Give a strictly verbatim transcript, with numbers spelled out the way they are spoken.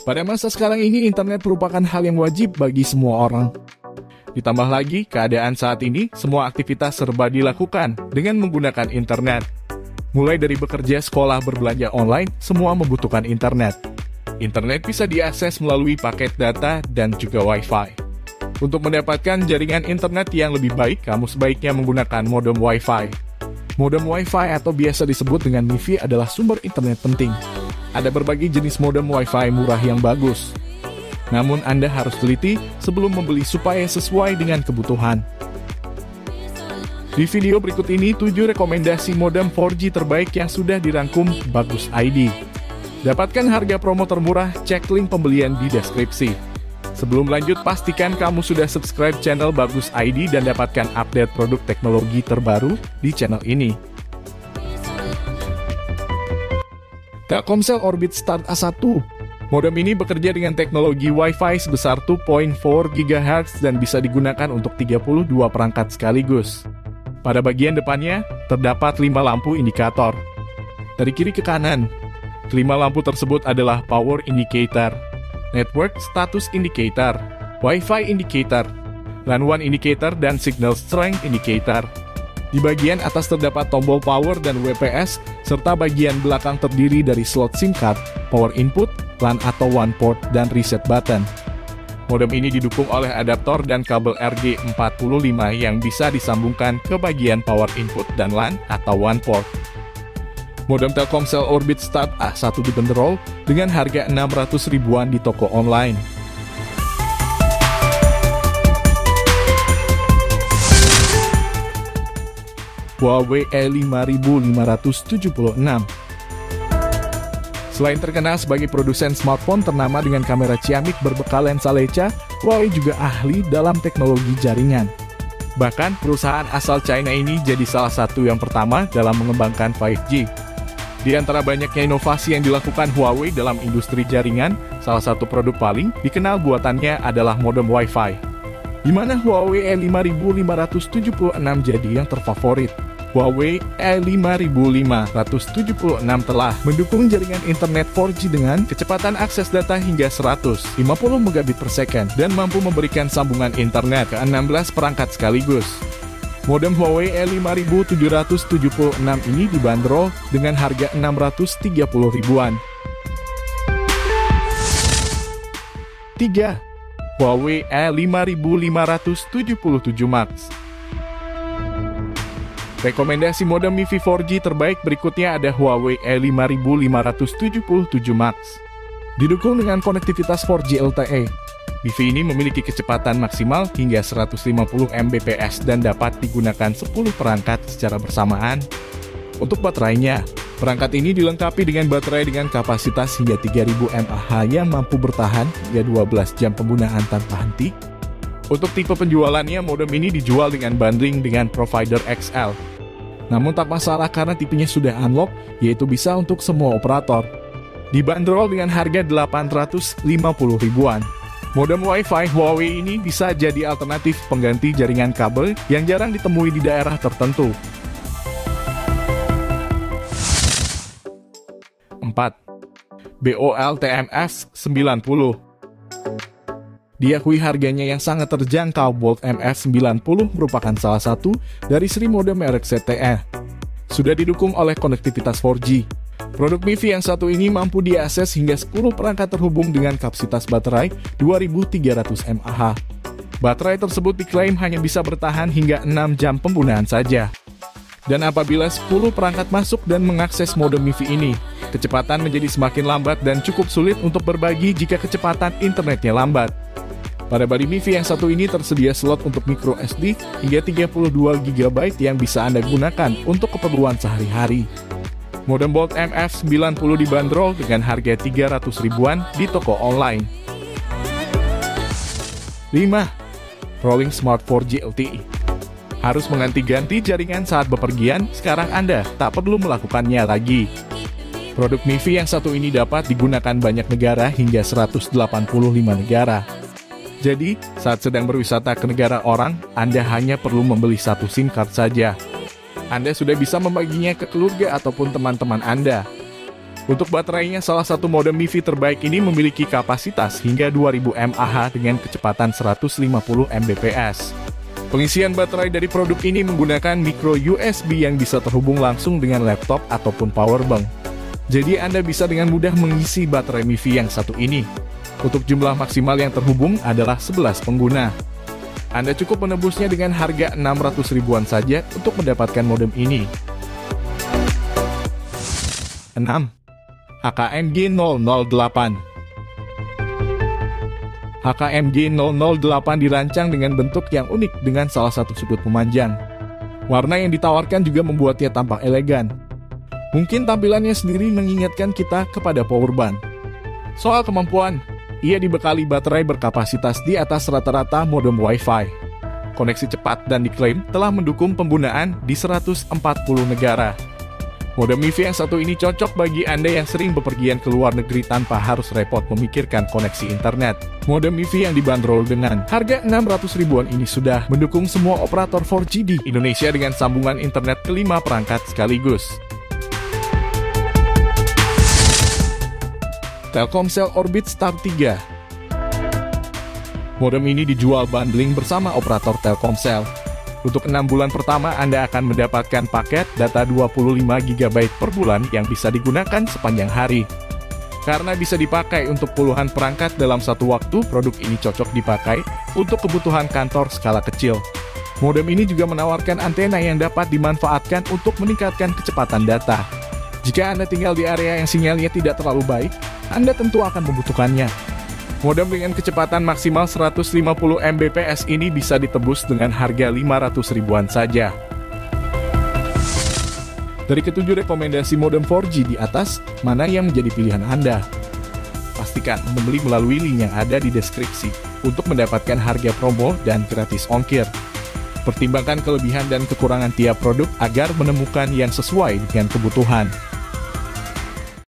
Pada masa sekarang ini, internet merupakan hal yang wajib bagi semua orang. Ditambah lagi, keadaan saat ini, semua aktivitas serba dilakukan dengan menggunakan internet. Mulai dari bekerja, sekolah, berbelanja online, semua membutuhkan internet. Internet bisa diakses melalui paket data dan juga Wi-Fi. Untuk mendapatkan jaringan internet yang lebih baik, kamu sebaiknya menggunakan modem Wi-Fi. Modem Wi-Fi atau biasa disebut dengan MiFi adalah sumber internet penting. Ada berbagai jenis modem Wi-Fi murah yang bagus. Namun Anda harus teliti sebelum membeli supaya sesuai dengan kebutuhan. Di video berikut ini, tujuh rekomendasi modem empat G terbaik yang sudah dirangkum Bagus I D. Dapatkan harga promo termurah, cek link pembelian di deskripsi. Sebelum lanjut, pastikan kamu sudah subscribe channel Bagus I D dan dapatkan update produk teknologi terbaru di channel ini. Telkomsel Orbit Start A satu. Modem ini bekerja dengan teknologi Wi-Fi sebesar dua koma empat gigahertz dan bisa digunakan untuk tiga puluh dua perangkat sekaligus. Pada bagian depannya, terdapat lima lampu indikator. Dari kiri ke kanan, kelima lampu tersebut adalah Power Indicator, Network Status Indicator, Wi-Fi Indicator, LAN WAN Indicator, dan Signal Strength Indicator. Di bagian atas terdapat tombol power dan W P S, serta bagian belakang terdiri dari slot SIM card, power input, LAN atau WAN port, dan reset button. Modem ini didukung oleh adaptor dan kabel R J empat puluh lima yang bisa disambungkan ke bagian power input dan LAN atau WAN port. Modem Telkomsel Orbit Start A satu dibanderol dengan harga enam ratus ribuan di toko online. Huawei E lima ribu lima ratus tujuh puluh enam. Selain terkenal sebagai produsen smartphone ternama dengan kamera ciamik berbekal lensa Leica, Huawei juga ahli dalam teknologi jaringan. Bahkan, perusahaan asal China ini jadi salah satu yang pertama dalam mengembangkan lima G. Di antara banyaknya inovasi yang dilakukan Huawei dalam industri jaringan, salah satu produk paling dikenal buatannya adalah modem Wi-Fi, di mana Huawei E lima ribu lima ratus tujuh puluh enam jadi yang terfavorit. Huawei E lima ribu lima ratus tujuh puluh enam telah mendukung jaringan internet empat G dengan kecepatan akses data hingga seratus lima puluh megabit per second dan mampu memberikan sambungan internet ke enam belas perangkat sekaligus. Modem Huawei E lima ribu tujuh ratus tujuh puluh enam ini dibanderol dengan harga enam ratus tiga puluh ribuan. tiga. Huawei E lima ribu lima ratus tujuh puluh tujuh Max. Rekomendasi modem MiFi empat G terbaik berikutnya ada Huawei E lima ribu lima ratus tujuh puluh tujuh Max. Didukung dengan konektivitas empat G L T E, MiFi ini memiliki kecepatan maksimal hingga seratus lima puluh megabit per second dan dapat digunakan sepuluh perangkat secara bersamaan. Untuk baterainya, perangkat ini dilengkapi dengan baterai dengan kapasitas hingga tiga ribu mAh yang mampu bertahan hingga dua belas jam penggunaan tanpa henti. Untuk tipe penjualannya, modem ini dijual dengan bundling dengan provider X L. Namun tak masalah karena tipenya sudah unlock, yaitu bisa untuk semua operator. Dibanderol dengan harga delapan ratus lima puluh ribuan. Modem Wi-Fi Huawei ini bisa jadi alternatif pengganti jaringan kabel yang jarang ditemui di daerah tertentu. empat. B O L T M F sembilan puluh. Diakui harganya yang sangat terjangkau, Bolt M F sembilan puluh merupakan salah satu dari seri modem merek Z T E. Sudah didukung oleh konektivitas empat G. Produk MiFi yang satu ini mampu diakses hingga sepuluh perangkat terhubung dengan kapasitas baterai dua ribu tiga ratus mAh. Baterai tersebut diklaim hanya bisa bertahan hingga enam jam penggunaan saja. Dan apabila sepuluh perangkat masuk dan mengakses modem MiFi ini, kecepatan menjadi semakin lambat dan cukup sulit untuk berbagi jika kecepatan internetnya lambat. Pada body MiFi yang satu ini tersedia slot untuk micro S D hingga tiga puluh dua giga byte yang bisa Anda gunakan untuk keperluan sehari-hari. Modem Bolt M F sembilan puluh dibanderol dengan harga tiga ratus ribuan di toko online. lima. Rolling Smart empat G L T E. Harus mengganti-ganti jaringan saat bepergian, sekarang Anda tak perlu melakukannya lagi. Produk MiFi yang satu ini dapat digunakan banyak negara hingga seratus delapan puluh lima negara. Jadi, saat sedang berwisata ke negara orang, Anda hanya perlu membeli satu SIM card saja. Anda sudah bisa membaginya ke keluarga ataupun teman-teman Anda. Untuk baterainya, salah satu modem MIFI terbaik ini memiliki kapasitas hingga dua ribu mAh dengan kecepatan seratus lima puluh megabit per second. Pengisian baterai dari produk ini menggunakan micro U S B yang bisa terhubung langsung dengan laptop ataupun powerbank. Jadi Anda bisa dengan mudah mengisi baterai MIFI yang satu ini. Untuk jumlah maksimal yang terhubung adalah sebelas pengguna. Anda cukup menebusnya dengan harga enam ratus ribuan saja untuk mendapatkan modem ini. enam. H K M G nol nol delapan. H K M G nol nol delapan dirancang dengan bentuk yang unik dengan salah satu sudut memanjang. Warna yang ditawarkan juga membuatnya tampak elegan. Mungkin tampilannya sendiri mengingatkan kita kepada powerbank. Soal kemampuan, ia dibekali baterai berkapasitas di atas rata-rata modem Wi-Fi. Koneksi cepat dan diklaim telah mendukung penggunaan di seratus empat puluh negara. Modem MIFI yang satu ini cocok bagi Anda yang sering bepergian ke luar negeri tanpa harus repot memikirkan koneksi internet. Modem MIFI yang dibanderol dengan harga enam ratus ribuan ini sudah mendukung semua operator empat G di Indonesia dengan sambungan internet kelima perangkat sekaligus. Telkomsel Orbit Star tiga. Modem ini dijual bundling bersama operator Telkomsel. Untuk enam bulan pertama, Anda akan mendapatkan paket data dua puluh lima giga byte per bulan yang bisa digunakan sepanjang hari. Karena bisa dipakai untuk puluhan perangkat dalam satu waktu, produk ini cocok dipakai untuk kebutuhan kantor skala kecil. Modem ini juga menawarkan antena yang dapat dimanfaatkan untuk meningkatkan kecepatan data. Jika Anda tinggal di area yang sinyalnya tidak terlalu baik, Anda tentu akan membutuhkannya. Modem dengan kecepatan maksimal seratus lima puluh megabit per second ini bisa ditebus dengan harga lima ratus ribuan saja. Dari ketujuh rekomendasi modem empat G di atas, mana yang menjadi pilihan Anda? Pastikan membeli melalui link yang ada di deskripsi untuk mendapatkan harga promo dan gratis ongkir. Pertimbangkan kelebihan dan kekurangan tiap produk agar menemukan yang sesuai dengan kebutuhan.